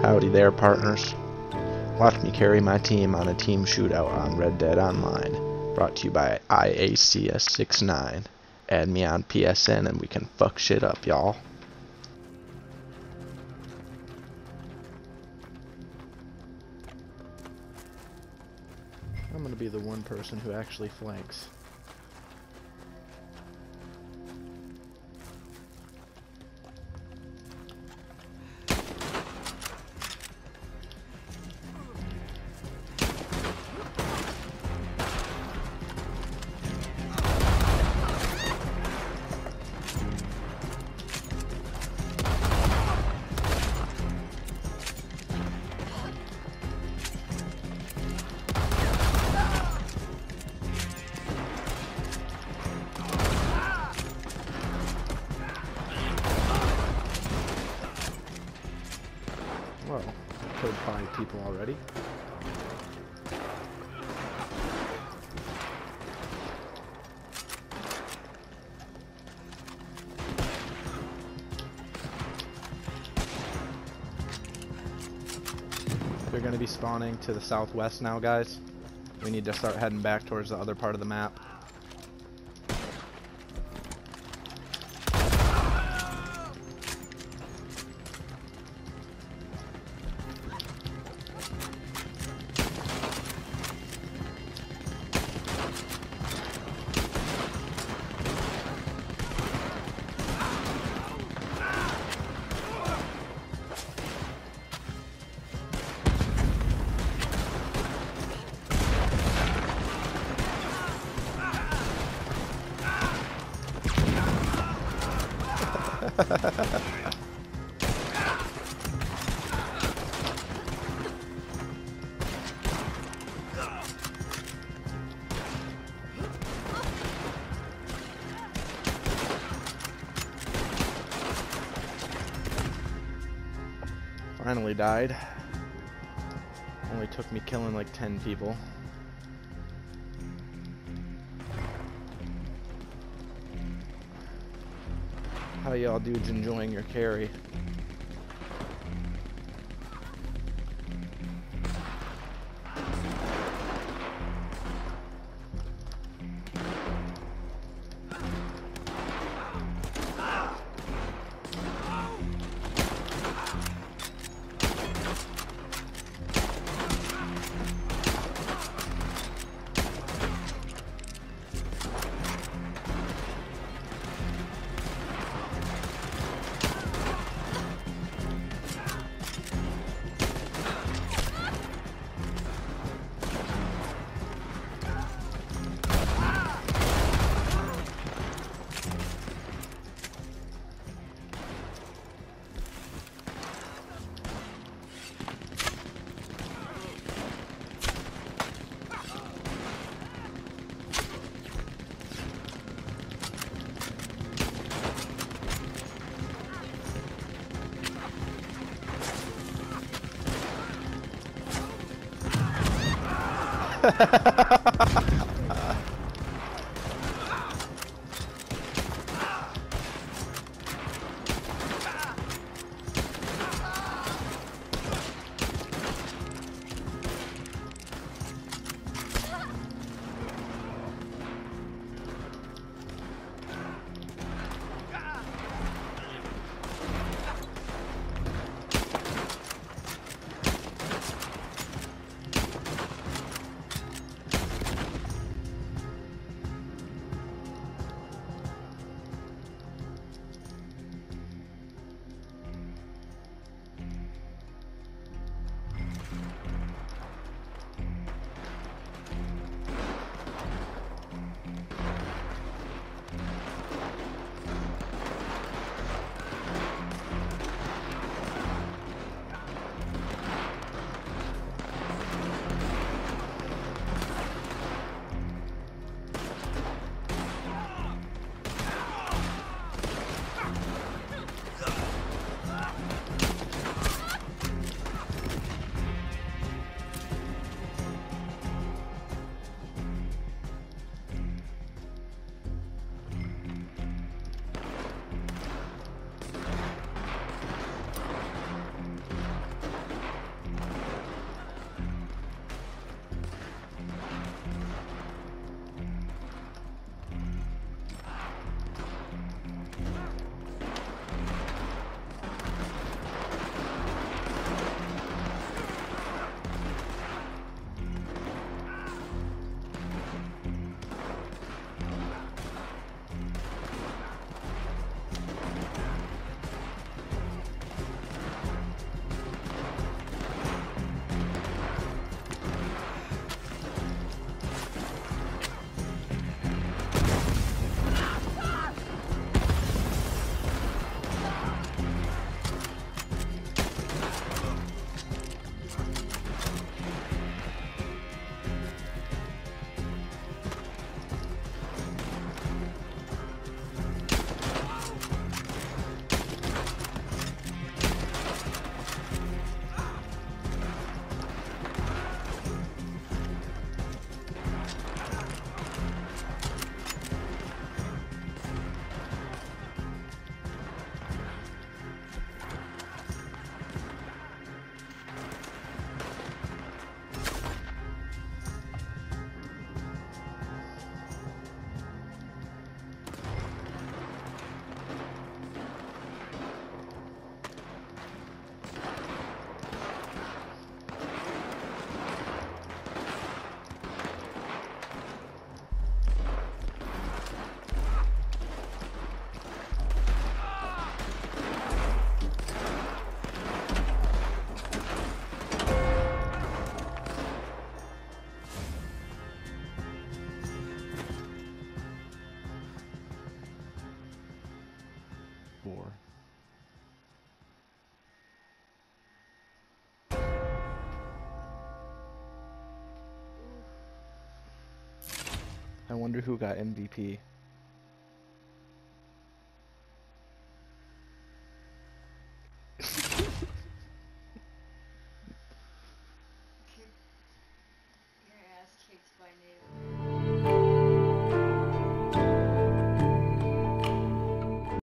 Howdy there, partners. Watch me carry my team on a team shootout on Red Dead Online. Brought to you by IACS69. Add me on PSN and we can fuck shit up, y'all. I'm gonna be the one person who actually flanks. Well, I killed 5 people already. They're going to be spawning to the southwest now, guys. We need to start heading back towards the other part of the map. Finally died. Only took me killing like 10 people. How y'all dudes enjoying your carry? I wonder who got MVP.